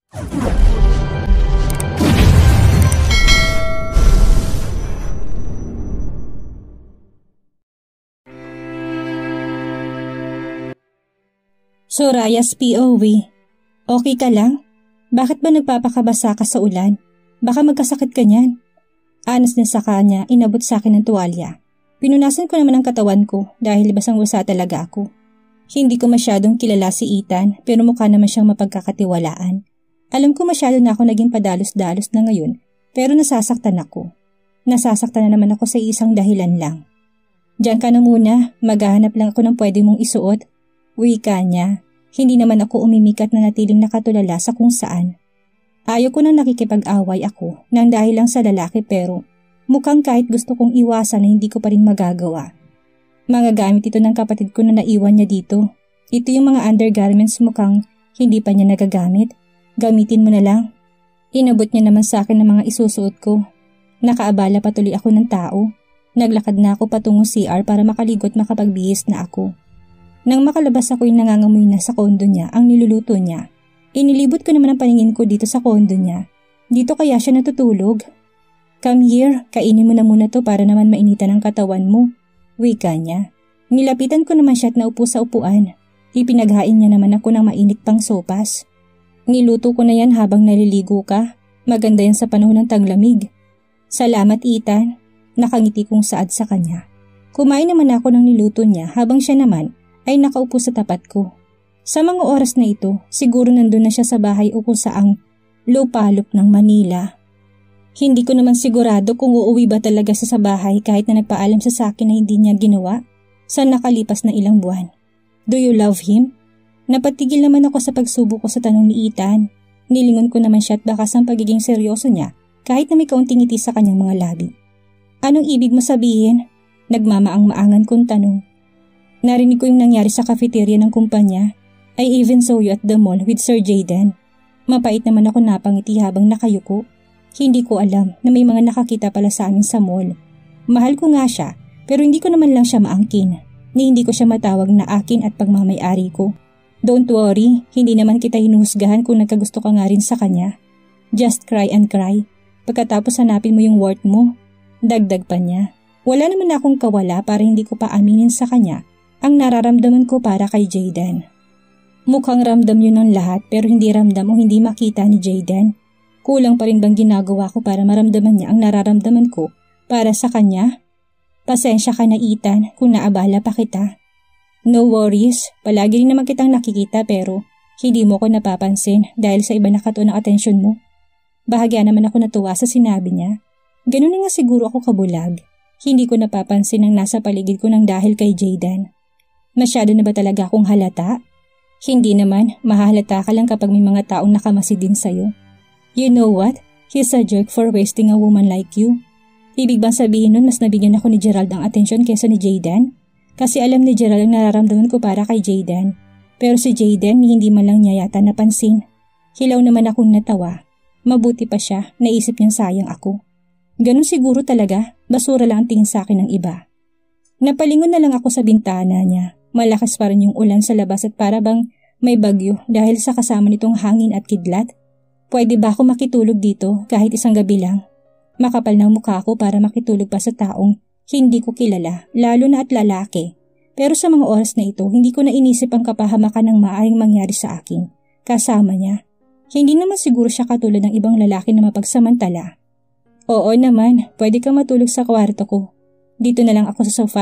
Soraya's POV. Okay ka lang? Bakit ba nagpapakabasa ka sa ulan? Baka magkasakit ka niyan. Anas niya sa kanya, inabot sa akin ng tuwalya. Pinunasan ko naman ang katawan ko dahil basang-basa talaga ako. Hindi ko masyadong kilala si Ethan pero mukha naman siyang mapagkakatiwalaan. Alam ko masyado na ako naging padalos-dalos na ngayon pero nasasaktan ako. Nasasaktan na naman ako sa isang dahilan lang. Diyan ka na muna, maghahanap lang ako ng pwede mong isuot. Wika niya. Hindi naman ako umimikat na natiling nakatulala sa kung saan. Ayaw ko nang nakikipag-away ako nang dahil lang sa lalaki pero mukhang kahit gusto kong iwasan na hindi ko pa rin magagawa. Mga gamit ito ng kapatid ko na naiwan niya dito. Ito yung mga undergarments mukhang hindi pa niya nagagamit. Gamitin mo na lang. Inabot niya naman sa akin ng mga isusuot ko. Nakaabala patuloy ako ng tao. Naglakad na ako patungo CR para makaligot makapagbihis na ako. Nang makalabas ako'y nangangamoy na sa kondo niya ang niluluto niya. Inilibot ko naman ang paningin ko dito sa kondo niya. Dito kaya siya natutulog? Come here, kainin mo na muna to para naman mainitan ang katawan mo. Wika niya. Nilapitan ko naman siya at naupo sa upuan. Ipinaghain niya naman ako ng mainit pang sopas. Niluto ko na yan habang naliligo ka. Maganda yan sa panahon ng taglamig. Salamat Ethan. Nakangiti kong saad sa kanya. Kumain naman ako ng niluto niya habang siya naman ay nakaupo sa tapat ko. Sa mga oras na ito, siguro nandun na siya sa bahay o kung saang lupalop ng Manila. Hindi ko naman sigurado kung uuwi ba talaga sa bahay kahit na nagpaalam siya sa akin na hindi niya ginawa sa nakalipas na ilang buwan. Do you love him? Napatigil naman ako sa pagsubo ko sa tanong ni Ethan. Nilingon ko naman siya at bakas ang pagiging seryoso niya kahit na may kaunting ngiti sa kanyang mga labi. Anong ibig mo sabihin? Nagmamaang-maangan kong tanong. Narinig ko yung nangyari sa cafeteria ng kumpanya. I even saw you at the mall with Sir Jayden. Mapait naman ako napangiti habang nakayuko. Hindi ko alam na may mga nakakita pala sa amin sa mall. Mahal ko nga siya pero hindi ko naman lang siya maangkin. Ni hindi ko siya matawag na akin at pagmamay-ari ko. Don't worry, hindi naman kita hinuhusgahan kung nagkagusto ka nga rin sa kanya. Just cry and cry. Pagkatapos hanapin mo yung worth mo. Dagdag pa niya. Wala naman akong kawala para hindi ko pa aminin sa kanya ang nararamdaman ko para kay Jayden. Mukhang ramdam yun ng lahat pero hindi ramdam o hindi makita ni Jayden. Kulang pa rin bang ginagawa ko para maramdaman niya ang nararamdaman ko para sa kanya? Pasensya ka na Ethan kung naabala pa kita. No worries, palagi rin naman kitang nakikita pero hindi mo ko napapansin dahil sa iba nakatuon ang atensyon mo. Bahagya naman ako natuwa sa sinabi niya. Ganun na nga siguro ako kabulag. Hindi ko napapansin ang nasa paligid ko ng dahil kay Jayden. Masyado na ba talaga akong halata? Hindi naman, mahahalata ka lang kapag may mga taong nakamasi din sa'yo. You know what? He's a jerk for wasting a woman like you. Ibig bang sabihin nun mas nabigyan ako ni Gerald ang atensyon kesa ni Jayden? Kasi alam ni Gerald ang nararamdaman ko para kay Jayden. Pero si Jayden hindi man lang niya yata napansin. Hilaw naman akong natawa. Mabuti pa siya, naisip niyang sayang ako. Ganun siguro talaga, basura lang ang tingin sa akin ng iba. Napalingon na lang ako sa bintana niya. Malakas pa rin yung ulan sa labas at para bang may bagyo dahil sa kasama nitong hangin at kidlat. Pwede ba ako makitulog dito kahit isang gabi lang? Makapal ng mukha ko para makitulog pa sa taong hindi ko kilala, lalo na at lalaki. Pero sa mga oras na ito, hindi ko na inisip ang kapahamakan ng maaaring mangyari sa akin. Kasama niya. Hindi naman siguro siya katulad ng ibang lalaki na mapagsamantala. Oo naman, pwede kang matulog sa kwarto ko. Dito na lang ako sa sofa.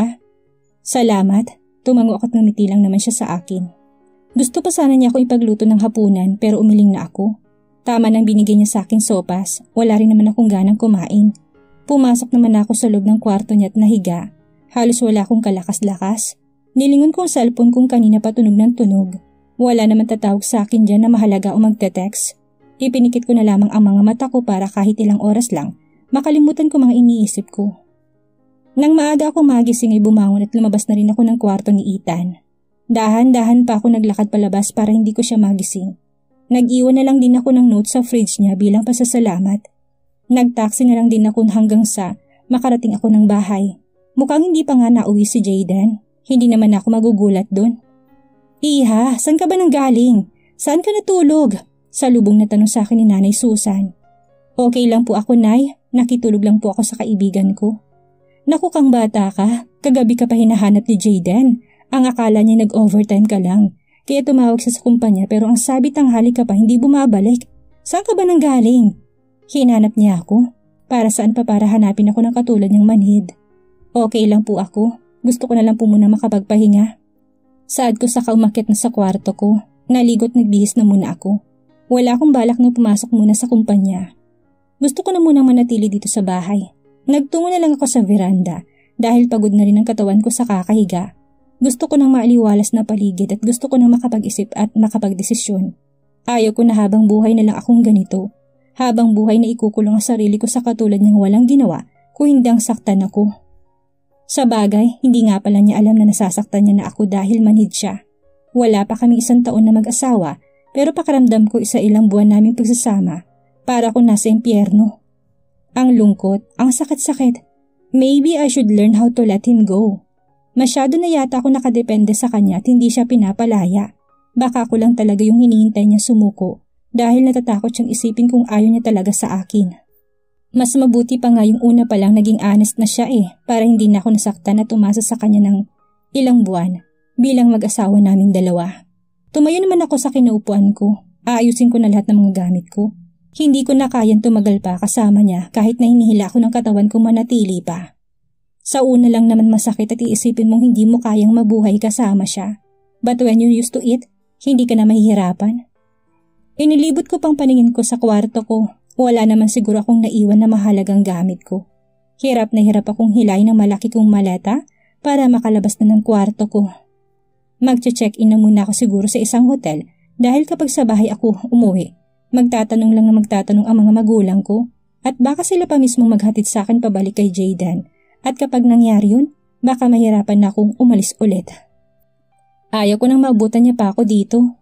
Salamat. Tumango at ngumiti lang naman siya sa akin. Gusto pa sana niya ako ipagluto ng hapunan pero umiling na ako. Tama nang binigay niya sa akin sopas, wala rin naman akong ganang kumain. Pumasok naman ako sa loob ng kwarto niya at nahiga. Halos wala akong kalakas-lakas. Nilingon ko ang cellphone kung kanina pa tunog ng tunog. Wala naman tatawag sa akin dyan na mahalaga o magte-text. Ipinikit ko na lamang ang mga mata ko para kahit ilang oras lang, makalimutan ko mga iniisip ko. Nang maaga ako magising ay bumangon at lumabas na rin ako ng kwarto ni Ethan. Dahan-dahan pa ako naglakad palabas para hindi ko siya magising. Nag-iwan na lang din ako ng note sa fridge niya bilang pasasalamat. Nag-taxi na lang din ako hanggang sa makarating ako ng bahay. Mukhang hindi pa nga nauwi si Jayden. Hindi naman ako magugulat doon. Iha, saan ka ba nanggaling? Saan ka natulog? Salubong na tanong sa akin ni Nanay Susan. Okay lang po ako, Nay. Nakitulog lang po ako sa kaibigan ko. Naku kang bata ka, kagabi ka pa hinahanap ni Jayden. Ang akala niya nag-overtime ka lang. Kaya tumawag siya sa kumpanya pero ang sabi tanghali ka pa hindi bumabalik. Saan ka ba nanggaling? Hinanap niya ako. Para saan pa para hanapin ako ng katulad niyang manhid. Okay lang po ako. Gusto ko na lang po muna makapagpahinga. Saad ko saka umakyat na sa kwarto ko. Naligot nagbihis na muna ako. Wala akong balak na pumasok muna sa kumpanya. Gusto ko na munang manatili dito sa bahay. Nagtungo na lang ako sa veranda dahil pagod na rin ang katawan ko sa kakahiga. Gusto ko nang maaliwalas na paligid at gusto ko nang makapag-isip at makapagdesisyon. Ayaw ko na habang buhay na lang akong ganito. Habang buhay na ikukulong ang sarili ko sa katulad ng walang ginawa kung hindi ang saktan ako. Sa bagay, hindi nga pala niya alam na nasasaktan niya na ako dahil manhid siya. Wala pa kaming 1 taon na mag-asawa pero pakaramdam ko isa ilang buwan naming pagsasama. Para ako nasa impyerno. Ang lungkot, ang sakit-sakit. Maybe I should learn how to let him go. Masyado na yata ako nakadepende sa kanya at hindi siya pinapalaya. Baka ako lang talaga yung hinihintay niya sumuko dahil natatakot siyang isipin kung ayaw niya talaga sa akin. Mas mabuti pa nga yung una pa lang naging honest na siya para hindi na ako nasaktan at umasa sa kanya ng ilang buwan bilang mag-asawa naming dalawa. Tumayo naman ako sa kinaupuan ko. Aayusin ko na lahat ng mga gamit ko. Hindi ko na kayang tumagal pa kasama niya kahit na hinihila ko ng katawan kong manatili pa. Sa una lang naman masakit at iisipin mong hindi mo kayang mabuhay kasama siya. But when you used to eat, hindi ka na mahihirapan. Inilibot ko pang paningin ko sa kwarto ko. Wala naman siguro akong naiwan na mahalagang gamit ko. Hirap na hirap akong hilayin ng malaki kong maleta para makalabas na ng kwarto ko. Magche-check-in na muna ako siguro sa isang hotel dahil kapag sa bahay ako umuwi, magtatanong lang na magtatanong ang mga magulang ko at baka sila pa mismo maghatid sa akin pabalik kay Jayden at kapag nangyari yun, baka mahirapan na akong umalis ulit. Ayaw ko nang maabutan niya pa ako dito.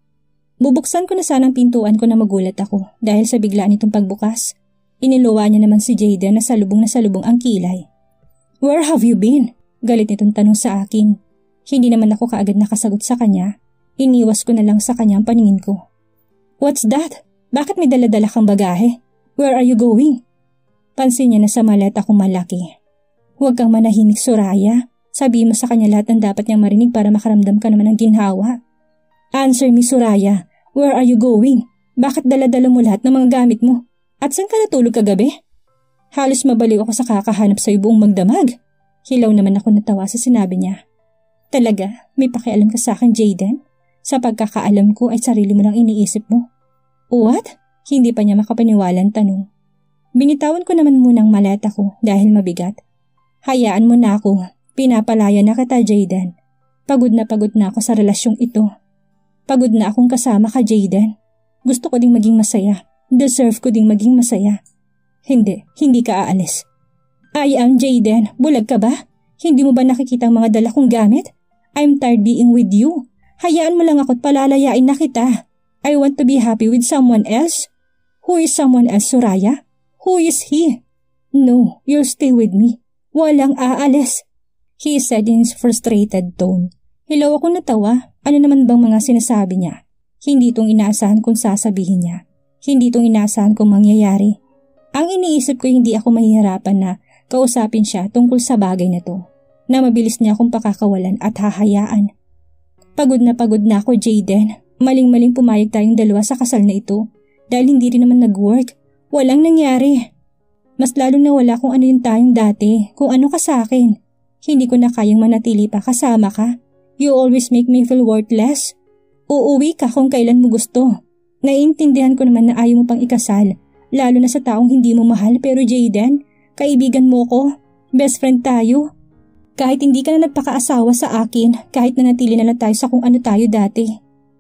Bubuksan ko na sanang pintuan ko na magulat ako dahil sa biglaan nitong pagbukas. Iniluwa niya naman si Jayden na salubong ang kilay. Where have you been? Galit nitong tanong sa akin. Hindi naman ako kaagad nakasagot sa kanya. Iniwas ko na lang sa kanya ang paningin ko. What's that? Bakit may dala-dala kang bagahe? Where are you going? Pansin niya na sa maleta kong malaki. Huwag kang manahimik, Soraya. Sabihin mo sa kanya lahat ng dapat niyang marinig para makaramdam ka naman ng ginhawa. Answer me, Soraya. Where are you going? Bakit dala-dala mo lahat ng mga gamit mo? At saan ka natulog kagabi? Halos mabaliw ako sa kakahanap sa buong magdamag. Hilaw naman ako natawa sa sinabi niya. Talaga, may pakialam ka sa akin, Jayden? Sa pagkakaalam ko ay sarili mo lang iniisip mo. What? Hindi pa niya makapaniwalang tanong. Binitawan ko naman munang maleta ko dahil mabigat. Hayaan mo na ako. Pinapalaya na kita, Jayden. Pagod na ako sa relasyong ito. Pagod na akong kasama ka, Jayden. Gusto ko ding maging masaya. Deserve ko ding maging masaya. Hindi ka aalis. I am Jayden. Bulag ka ba? Hindi mo ba nakikita ang mga dala kong gamit? I'm tired being with you. Hayaan mo lang ako't palalayain na kita. I want to be happy with someone else. Who is someone else, Soraya? Who is he? No, you'll stay with me. Walang aalis. He said in his frustrated tone. Hilaw ako natawa. Ano naman bang mga sinasabi niya? Hindi itong inaasahan kong sasabihin niya. Hindi itong inaasahan kong mangyayari. Ang iniisip ko hindi ako mahihirapan na kausapin siya tungkol sa bagay na to. Na mabilis niya akong pakakawalan at hahayaan. Pagod na ako, Jayden. Maling-maling pumayag tayong dalawa sa kasal na ito dahil hindi rin naman nag-work. Walang nangyari. Mas lalong nawala kung ano yung tayong dati, kung ano ka sa akin. Hindi ko na kayang manatili pa kasama ka. You always make me feel worthless. Uuwi ka kung kailan mo gusto. Naiintindihan ko naman na ayaw mo pang ikasal, lalo na sa taong hindi mo mahal pero Jayden, kaibigan mo ko. Best friend tayo. Kahit hindi ka na nagpakaasawa sa akin, kahit nanatili na lang tayo sa kung ano tayo dati.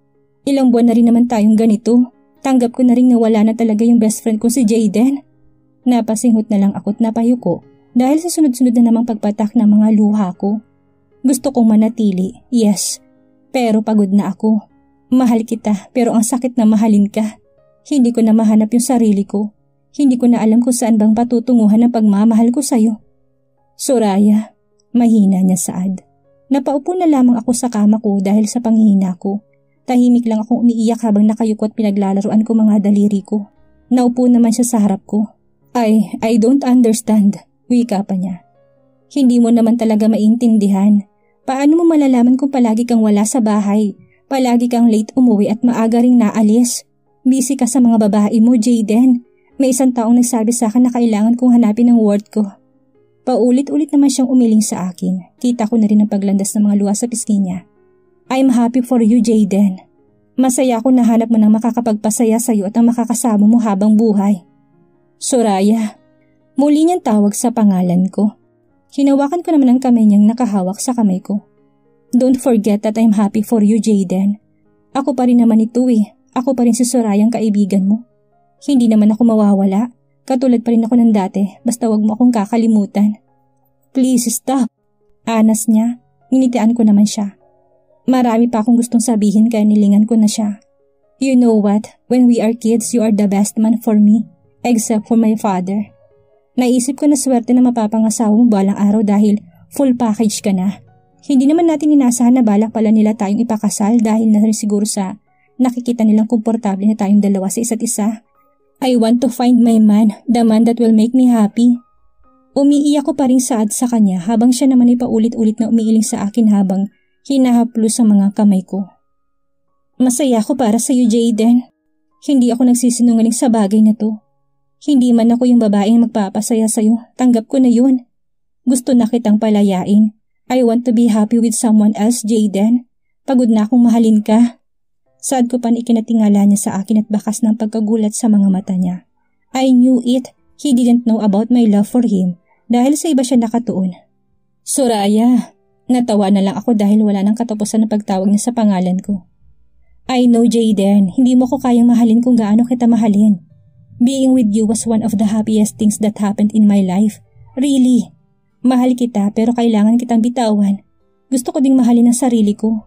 Ilang buwan na rin naman tayong ganito. Tanggap ko na rin na wala na talaga yung best friend ko si Jayden. Napasinghot na lang ako't napayuko dahil sa sunod-sunod na namang pagpatak ng mga luha ko. Gusto kong manatili, yes. Pero pagod na ako. Mahal kita pero ang sakit na mahalin ka. Hindi ko na mahanap yung sarili ko. Hindi ko na alam kung saan bang patutunguhan ang pagmamahal ko sa'yo. Soraya. Mahina niya saad. Napaupo na lamang ako sa kama ko dahil sa panghihina ko. Tahimik lang akong umiiyak habang nakayuko at pinaglalaruan ko mga daliri ko. Naupo naman siya sa harap ko. I don't understand, wika pa niya. Hindi mo naman talaga maintindihan. Paano mo malalaman kung palagi kang wala sa bahay? Palagi kang late umuwi at maaga ring naalis. Busy ka sa mga babae mo, Jayden. May isang taong nagsabi sa akin na kailangan kong hanapin ang worth ko. Paulit-ulit naman siyang umiling sa akin. Kita ko na rin ang paglandas ng mga luha sa pisngi niya. I'm happy for you, Jayden. Masaya ako na hanap mo ng makakapagpasaya sa iyo at ang makakasama mo habang buhay. Soraya. Muli niyang tawag sa pangalan ko. Hinawakan ko naman ang kamay niyang nakahawak sa kamay ko. Don't forget that I'm happy for you, Jayden. Ako pa rin naman ito eh. Ako pa rin si Sorayang kaibigan mo. Hindi naman ako mawawala. Katulad pa rin ako ng dati, basta wag mo akong kakalimutan. Please stop. Anas niya. Nginitian ko naman siya. Marami pa akong gustong sabihin kaya nilingan ko na siya. You know what? When we are kids, you are the best man for me. Except for my father. Naisip ko na swerte na mapapangasawa mo balang araw dahil full package ka na. Hindi naman natin inasahan na balak pala nila tayong ipakasal dahil na rin siguro sa nakikita nilang komportable na tayong dalawa sa isa't isa. I want to find my man, the man that will make me happy. Umiiyak ko pa rin saad sa kanya habang siya naman ay paulit-ulit na umiiling sa akin habang hinahaplos ang mga kamay ko. Masaya ako para sa iyo, Jayden. Hindi ako nagsisinungaling sa bagay na to. Hindi man ako yung babaeng magpapasaya sa'yo, tanggap ko na yun. Gusto na kitang palayain. I want to be happy with someone else, Jayden. Pagod na akong mahalin ka. Saad ko pa na ikinatingala niya sa akin at bakas ng pagkagulat sa mga mata niya. I knew it. He didn't know about my love for him dahil sa iba siya nakatuon. Soraya, natawa na lang ako dahil wala nang katapusan na pagtawag niya sa pangalan ko. I know, Jayden, hindi mo ko kayang mahalin kung gaano kita mahalin. Being with you was one of the happiest things that happened in my life. Really. Mahal kita pero kailangan kitang bitawan. Gusto ko ding mahalin ang sarili ko.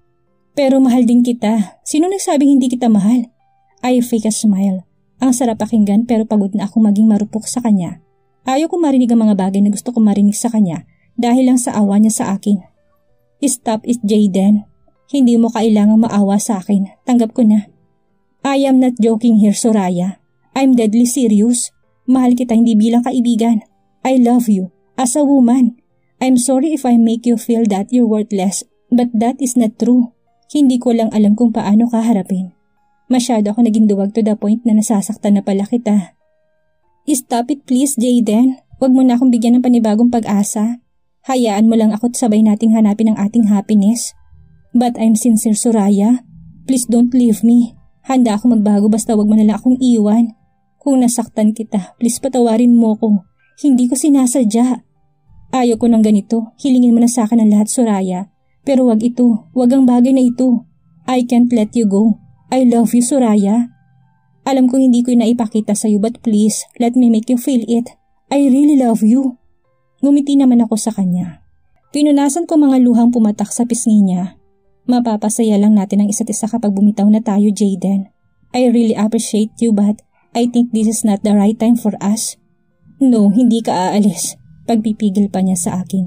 Pero mahal din kita. Sino nagsabing hindi kita mahal? I fake a smile. Ang sarap pakinggan pero pagod na akong maging marupok sa kanya. Ayaw ko marinig ang mga bagay na gusto ko marinig sa kanya dahil lang sa awa niya sa akin. Stop it, Jayden. Hindi mo kailangang maawa sa akin. Tanggap ko na. I am not joking here, Soraya. I'm deadly serious. Mahal kita hindi bilang kaibigan. I love you as a woman. I'm sorry if I make you feel that you're worthless, but that is not true. Hindi ko lang alam kung paano ka harapin. Masyado ako naging duwag to the point na nasasaktan na pala kita. Stop it please, Jayden. Huwag mo na akong bigyan ng panibagong pag-asa. Hayaan mo lang ako at sabay nating hanapin ang ating happiness. But I'm sincere, Soraya. Please don't leave me. Handa ako magbago basta wag mo na lang akong iwan. Kung nasaktan kita, please patawarin mo ko. Hindi ko sinasadya. Ayaw ko ng ganito. Hilingin mo na sa akin ang lahat, Soraya. Pero wag ito. Wag ang bagay na ito. I can't let you go. I love you, Soraya. Alam kong hindi ko naipakita sa'yo but please, let me make you feel it. I really love you. Ngumiti naman ako sa kanya. Pinunasan ko mga luhang pumatak sa pisngi niya. Mapapasaya lang natin ang isa't isa kapag bumitaw na tayo, Jayden. I really appreciate you but I think this is not the right time for us. No, hindi ka aalis. Pagpipigil pa niya sa akin.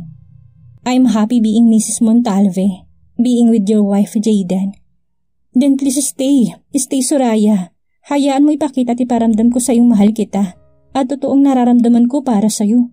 I'm happy being Mrs. Montalve. Being with your wife, Jayden. Then please stay. Stay, Soraya. Hayaan mo ipakita at iparamdam ko sa iyong mahal kita. At totoong nararamdaman ko para sa iyo.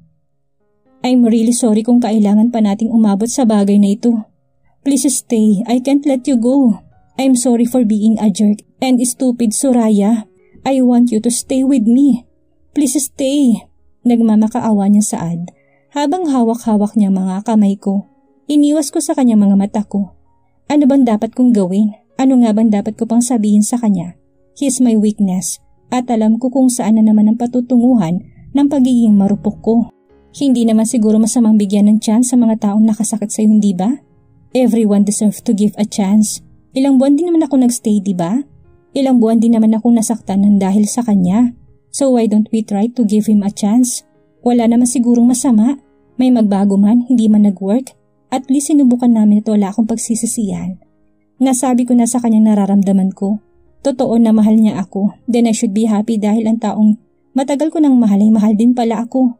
I'm really sorry kung kailangan pa nating umabot sa bagay na ito. Please stay. I can't let you go. I'm sorry for being a jerk and stupid, Soraya. I want you to stay with me. Please stay. Nagmamakaawa niya saad. Habang hawak-hawak niya mga kamay ko, iniwas ko sa kanya mga mata ko. Ano bang dapat kong gawin? Ano nga bang dapat ko pang sabihin sa kanya? He's my weakness at alam ko kung saan na naman ang patutunguhan ng pagiging marupok ko. Hindi naman siguro masamang bigyan ng chance sa mga taong nakasakit sa iyo, hindi ba? Everyone deserves to give a chance. Ilang buwan din naman ako nagstay, di ba? Ilang buwan din naman akong nasaktan ng dahil sa kanya. So why don't we try to give him a chance? Wala naman sigurong masama. May magbago man, hindi man nag-work. At least sinubukan namin ito, wala akong pagsisisihan. Nasabi ko na sa kanyang nararamdaman ko. Totoo na mahal niya ako. Then I should be happy dahil ang taong matagal ko nang mahal ay mahal din pala ako.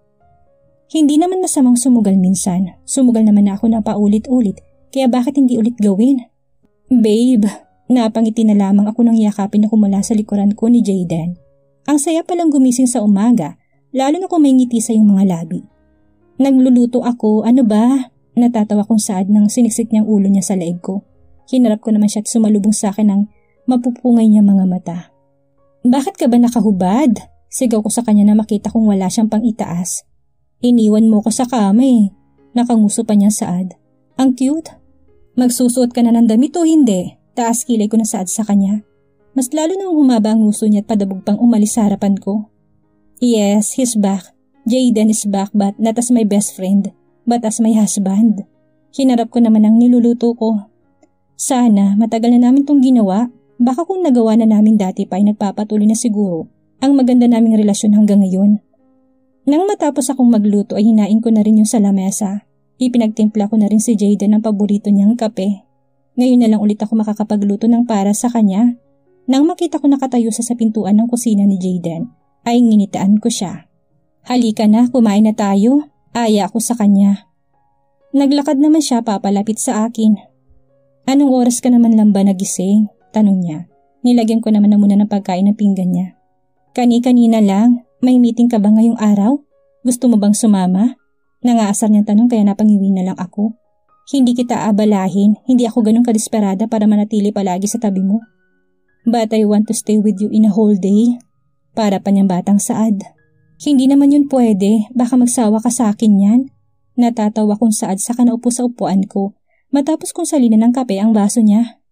Hindi naman masamang sumugal minsan. Sumugal naman ako na paulit-ulit. Kaya bakit hindi ulit gawin? Babe, Napangiti na lamang ako nang yakapin ako mula sa likuran ko ni Jayden. Ang saya palang gumising sa umaga, lalo na kung may ngiti sa iyong mga labi. Nagluluto ako, ano ba? Natatawa kong saad nang siniksik niyang ulo niya sa leeg ko. Hinarap ko naman siya at sumalubong sa akin ng mapupungay niya mga mata. Bakit ka ba nakahubad? Sigaw ko sa kanya na makita kong wala siyang pang itaas. Iniwan mo ko sa kama eh. Nakanguso pa niya saad. Ang cute. Magsusuot ka na ng damit o hindi? Taas kilay ko na saad sa kanya. Mas lalo nang humaba ang nguso niya at padabog pang umalis sa harapan ko. Yes, he's back. Jayden is back but not as my best friend, but as my husband. Hinarap ko naman ang niluluto ko. Sana matagal na namin tong ginawa. Baka kung nagawa na namin dati pa ay nagpapatuloy na siguro ang maganda naming relasyon hanggang ngayon. Nang matapos akong magluto ay hinain ko na rin yung sa lamesa. Ipinagtimpla ko na rin si Jayden ng paborito niyang kape. Ngayon na lang ulit ako makakapagluto ng para sa kanya. Nang makita ko nakatayo sa pintuan ng kusina ni Jayden, ay nginitaan ko siya. Halika na, kumain na tayo. Aya ako sa kanya. Naglakad naman siya papalapit sa akin. Anong oras ka naman lang ba nagising? Tanong niya. Nilagyan ko naman na muna ng pagkain ng pinggan niya. Kani-kanina lang, may meeting ka ba ngayong araw? Gusto mo bang sumama? Nangaasar niyang tanong kaya napangiwi na lang ako. Hindi kita abalahin, hindi ako ganun kadesperada para manatili palagi sa tabi mo. But I want to stay with you in a whole day. Para pa niyang batang saad. Hindi naman yun pwede, baka magsawa ka sa akin yan. Natatawa kong saad sa kanaupo sa upuan ko, matapos kong salinan ng kape ang baso niya.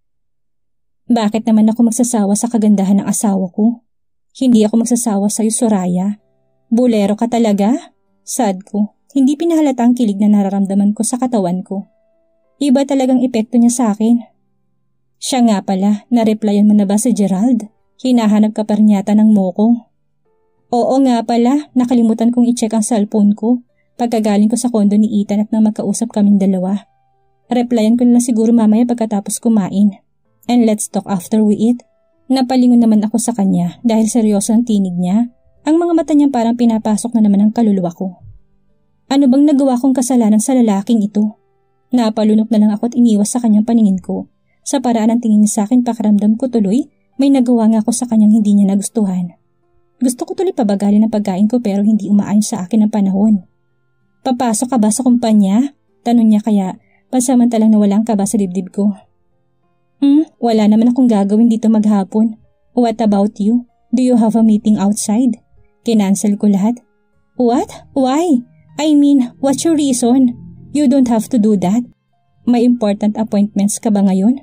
Bakit naman ako magsasawa sa kagandahan ng asawa ko? Hindi ako magsasawa sa'yo, Soraya. Bulero ka talaga? Sad ko, hindi pinahalata ang kilig na nararamdaman ko sa katawan ko. Iba talagang epekto niya sa akin. Siya nga pala, na-replyan mo na ba si Gerald? Hinahanap ka pa rin yata ng moko. Oo nga pala, nakalimutan kong i-check ang cellphone ko pagkagaling ko sa kondo ni Ethan at nang magkausap kaming dalawa. Replyan ko na lang siguro mamaya pagkatapos kumain. And let's talk after we eat. Napalingon naman ako sa kanya dahil seryoso ang tinig niya. Ang mga mata niya parang pinapasok na naman ang kaluluwa ko. Ano bang nagawa kong kasalanan sa lalaking ito? Napalunok na lang ako at iniwas sa kanyang paningin ko. Sa paraan ng tingin niya sa akin, pakiramdam ko tuloy, may nagawa nga ako sa kanyang hindi niya nagustuhan. Gusto ko tuloy pabagalin ang pagkain ko pero hindi umaayon sa akin ang panahon. Papasok ka ba sa kumpanya? Tanong niya kaya pansamantalang nawalang kaba sa dibdib ko. Wala naman akong gagawin dito maghapon. What about you? Do you have a meeting outside? Kinansel ko lahat. What? Why? I mean, what's your reason? You don't have to do that. May important appointments ka ba ngayon?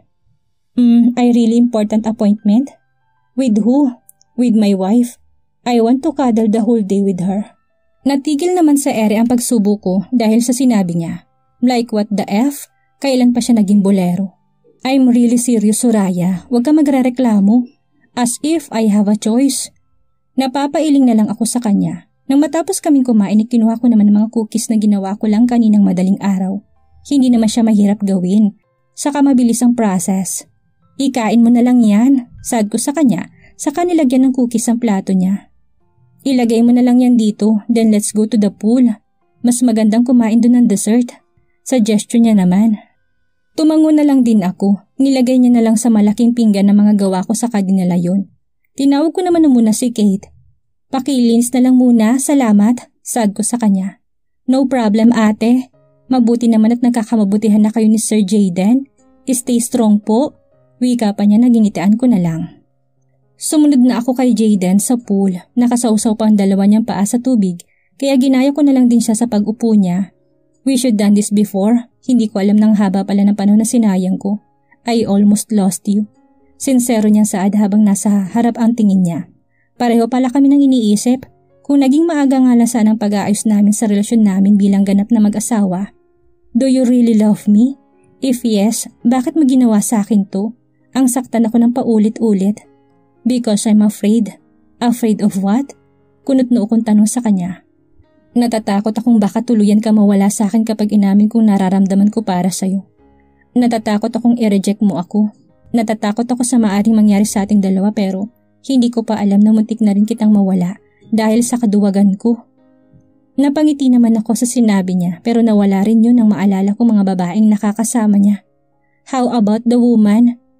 A really important appointment? With who? With my wife. I want to cuddle the whole day with her. Natigil naman sa ere ang pagsubo ko dahil sa sinabi niya. Like what the F? Kailan pa siya naging bolero? I'm really serious, Soraya. Huwag ka magrereklamo. As if I have a choice. Napapailing na lang ako sa kanya. Nang matapos kaming kumain, kinuha ko naman ng mga cookies na ginawa ko lang kaninang madaling araw. Hindi naman siya mahirap gawin. Saka mabilis ang process. Ikain mo na lang yan. Sad ko sa kanya, saka nilagyan ng cookies ang plato niya. Ilagay mo na lang yan dito, then let's go to the pool. Mas magandang kumain doon ng dessert. Suggestion niya naman. Tumango na lang din ako. Nilagay niya na lang sa malaking pinggan ng mga gawa ko sa kadinala yun. Tinawag ko naman muna si Kate. Pakilinis na lang muna, salamat. Sad ko sa kanya. No problem ate. Mabuti naman at nagkakamabutihan na kayo ni Sir Jayden. Stay strong po. Wika pa niya, nagingitian ko na lang. Sumunod na ako kay Jayden sa pool. Nakasawsaw pa ang dalawa niyang paa sa tubig, kaya ginaya ko na lang din siya sa pag-upo niya. We should done this before. Hindi ko alam ng haba pala ng panahon na sinayang ko. I almost lost you. Sincero niyang saad habang nasa harap ang tingin niya. Pareho pala kami nang iniisip. Kung naging maaga nga lang sana ang pag-aayos namin sa relasyon namin bilang ganap na mag-asawa. Do you really love me? If yes, bakit mo ginawa sa akin to? Ang saktan ako ng paulit-ulit. Because I'm afraid. Afraid of what? Kunot noo kong tanong sa kanya. Natatakot akong baka tuluyan ka mawala sa akin kapag inamin kong nararamdaman ko para sa'yo. Natatakot akong i-reject mo ako. Natatakot ako sa maaring mangyari sa ating dalawa pero hindi ko pa alam na muntik na rin kitang mawala dahil sa kaduwagan ko. Napangiti naman ako sa sinabi niya pero nawala rin yun nang maalala ko mga babaeng nakakasama niya. How about the woman?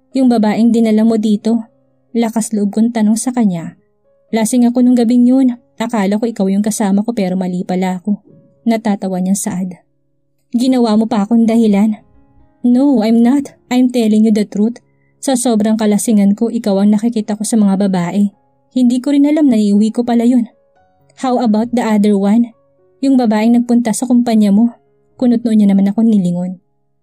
Yung babaeng dinala mo dito. Lakas loob kong tanong sa kanya. Lasing ako nung gabing yun. Akala ko ikaw yung kasama ko pero mali pala ako. Natatawa niyang Saad. Ginawa mo pa akong dahilan. No, I'm not. I'm telling you the truth. Sa sobrang kalasingan ko, ikaw ang nakikita ko sa mga babae. Hindi ko rin alam na iuwi ko pala yun. How about the other one? Yung babaeng nagpunta sa kumpanya mo. Kunot-noon niya naman ako nilingon.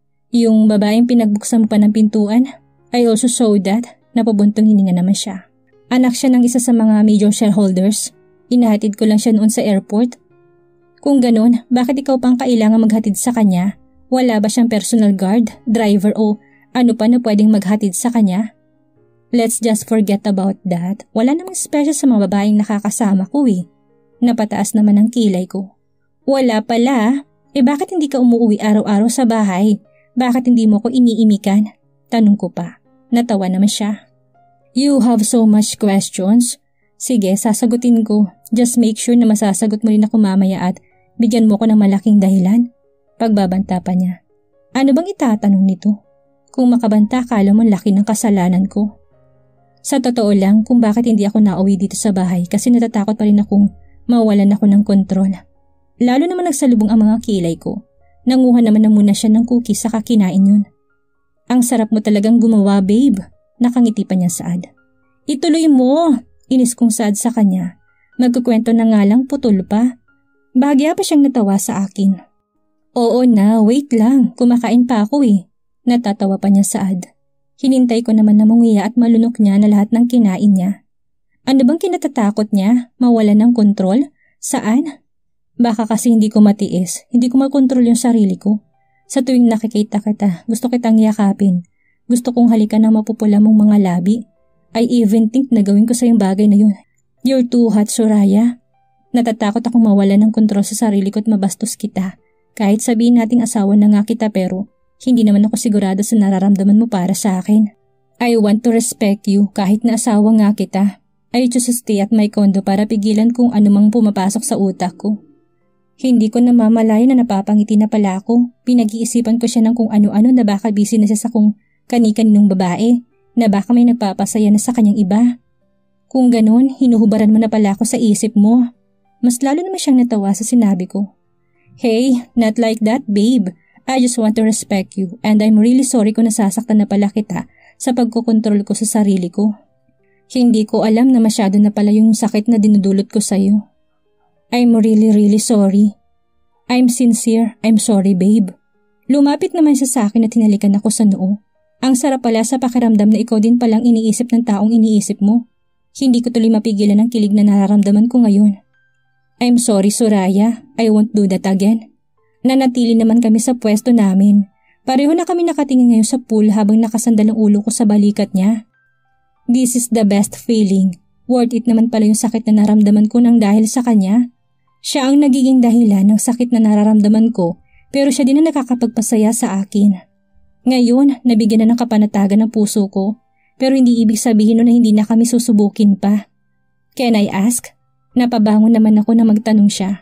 Yung babaeng pinagbuksan mo pa ng pintuan, I also saw that. Napabuntong hininga naman siya. Anak siya ng isa sa mga major shareholders. Inahatid ko lang siya noon sa airport. Kung ganun, bakit ikaw pang kailangan maghatid sa kanya? Wala ba siyang personal guard, driver o ano pa na pwedeng maghatid sa kanya? Let's just forget about that. Wala namang special sa mga babaeng nakakasama ko eh. Napataas naman ang kilay ko. Wala pala. Bakit hindi ka umuwi araw-araw sa bahay? Bakit hindi mo ko iniimikan? Tanong ko pa. Natawa naman siya. You have so much questions. Sige, sasagutin ko. Just make sure na masasagot mo rin ako mamaya at bigyan mo ko ng malaking dahilan. Pagbabanta pa niya. Ano bang itatanong nito? Kung makabanta, akala mo laki ng kasalanan ko. Sa totoo lang, kung bakit hindi ako nauwi dito sa bahay kasi natatakot pa rin akong mawalan ako ng kontrol. Lalo naman nagsalubong ang mga kilay ko. Nanguha naman na muna siya ng cookies saka kinain yun. Ang sarap mo talagang gumawa, babe. Nakangiti pa niya Saad. Ituloy mo! Inis kong Saad sa kanya. Magkukwento na nga lang putol pa. Bahagya pa siyang natawa sa akin. Oo na, wait lang. Kumakain pa ako eh. Natatawa pa niya Saad. Hinintay ko naman na mungiya at malunok niya na lahat ng kinain niya. Ano bang kinatatakot niya? Mawala ng kontrol? Saan? Baka kasi hindi ko matiis. Hindi ko makontrol yung sarili ko. Sa tuwing nakikita kita, gusto kitang yakapin. Gusto kong halikan ng mapupula mong mga labi. I even think na gawin ko sa yung bagay na yun. You're too hot, Soraya. Natatakot akong mawala ng kontrol sa sarili ko at mabastos kita. Kahit sabihin nating asawa na nga kita pero hindi naman ako sigurado sa nararamdaman mo para sa akin. I want to respect you kahit na asawa nga kita. I choose to stay at my condo para pigilan kung anumang pumapasok sa utak ko. Hindi ko namamalayan na napapangiti na pala ako. Pinag-iisipan ko siya ng kung ano-ano na baka busy na siya sa kung kani-kaninong babae na baka may nagpapasaya na sa kanyang iba. Kung ganun, hinuhubaran mo na pala ako sa isip mo. Mas lalo naman siyang natawa sa sinabi ko. Hey, not like that, babe. I just want to respect you and I'm really sorry kung nasasaktan na pala kita sa pagkokontrol ko sa sarili ko. Hindi ko alam na masyado na pala yung sakit na dinudulot ko sa'yo. I'm really sorry. I'm sincere. I'm sorry, babe. Lumapit naman siya sa akin at hinalikan ako sa noo. Ang sarap pala sa pakiramdam na ikaw din palang iniisip ng taong iniisip mo. Hindi ko tuloy mapigilan ang kilig na nararamdaman ko ngayon. I'm sorry, Soraya. I won't do that again. Nanatili naman kami sa pwesto namin. Pareho na kami nakatingin ngayon sa pool habang nakasandal ang ulo ko sa balikat niya. This is the best feeling. Worth it naman pala yung sakit na naramdaman ko nang dahil sa kanya. Siya ang nagiging dahilan ng sakit na nararamdaman ko pero siya din ang nakakapagpasaya sa akin. Ngayon, nabigyan na ng kapanatagan ng puso ko pero hindi ibig sabihin na hindi na kami susubukin pa. Can I ask? Napabangon naman ako na magtanong siya.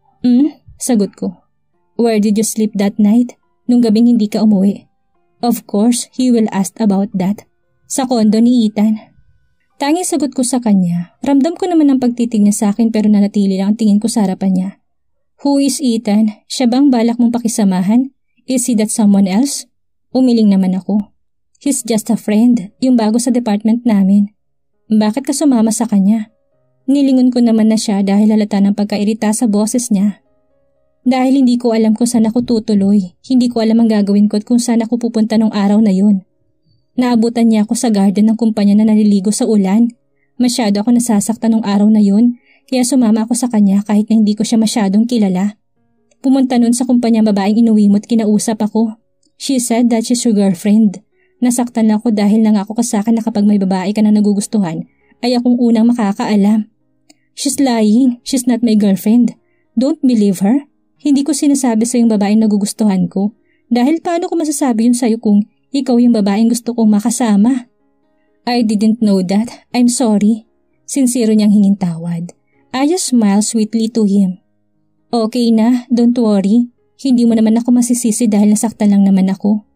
Sagot ko. Where did you sleep that night? Nung gabing hindi ka umuwi. Of course, he will ask about that. Sa kondo ni Ethan. Tanging sagot ko sa kanya. Ramdam ko naman ang pagtitig niya sa akin pero nanatili lang ang tingin ko sa harapan niya. Who is Ethan? Siya bang balak mong pakisamahan? Is he that someone else? Umiling naman ako. He's just a friend, yung bago sa department namin. Bakit ka sumama sa kanya? Nilingon ko naman na siya dahil halata ng pagkairita sa boses niya. Dahil hindi ko alam kung saan ako tutuloy, hindi ko alam ang gagawin ko at kung saan ako pupunta nung araw na yun. Naabutan niya ako sa garden ng kumpanya na naliligo sa ulan. Masyado ako nasasaktan nung araw na yun, kaya sumama ako sa kanya kahit na hindi ko siya masyadong kilala. Pumunta nun sa kumpanya babaeng inuwi mo at kinausap ako. She said that she's your girlfriend. Nasaktan lang ako dahil nangako ka sa akin na kapag may babae ka na nagugustuhan, ay akong unang makakaalam. She's lying. She's not my girlfriend. Don't believe her. Hindi ko sinasabi sa yung babaeng nagugustuhan ko. Dahil paano ko masasabi yun sa'yo kung ikaw yung babaeng gusto kong makasama? I didn't know that. I'm sorry. Sincero niyang hingin tawad. I just smiled sweetly to him. Okay na, don't worry. Hindi mo naman ako masisisi dahil nasaktan lang naman ako.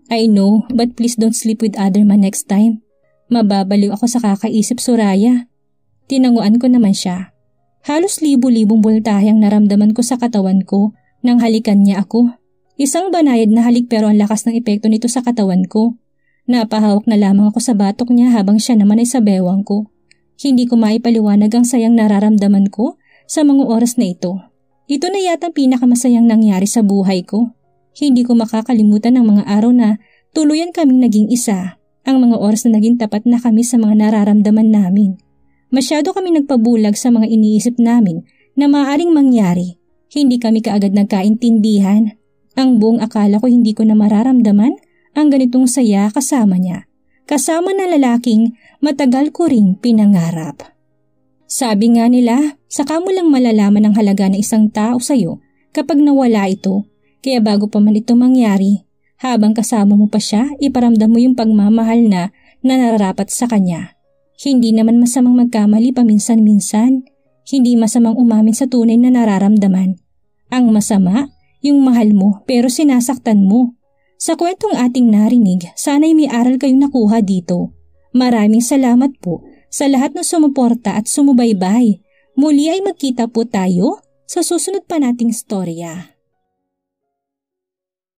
I know, but please don't sleep with other man next time. Mababaliw ako sa kakaisip, Soraya. Tinanguan ko naman siya. Halos libo-libong boltahe ang naramdaman ko sa katawan ko nang halikan niya ako. Isang banayad na halik pero ang lakas ng epekto nito sa katawan ko. Napahawak na lamang ako sa batok niya habang siya naman ay sa bewang ko. Hindi ko maipaliwanag ang sayang nararamdaman ko sa mga oras na ito. Ito na yata ang pinakamasayang nangyari sa buhay ko. Hindi ko makakalimutan ang mga araw na tuluyan kaming naging isa. Ang mga oras na naging tapat na kami sa mga nararamdaman namin. Masyado kami nagpabulag sa mga iniisip namin na maaaring mangyari. Hindi kami kaagad nagkaintindihan. Ang buong akala ko hindi ko na mararamdaman ang ganitong saya kasama niya. Kasama na lalaking matagal ko ring pinangarap. Sabi nga nila, saka mo lang malalaman ang halaga ng isang tao sa'yo kapag nawala ito. Kaya bago pa man ito mangyari, habang kasama mo pa siya, iparamdam mo yung pagmamahal na nararapat sa kanya. Hindi naman masamang magkamali paminsan-minsan. Hindi masamang umamin sa tunay na nararamdaman. Ang masama, yung mahal mo pero sinasaktan mo. Sa kwentong ating narinig, sana'y may aral kayong nakuha dito. Maraming salamat po sa lahat na sumuporta at sumubaybay. Muli ay magkita po tayo sa susunod pa nating storya.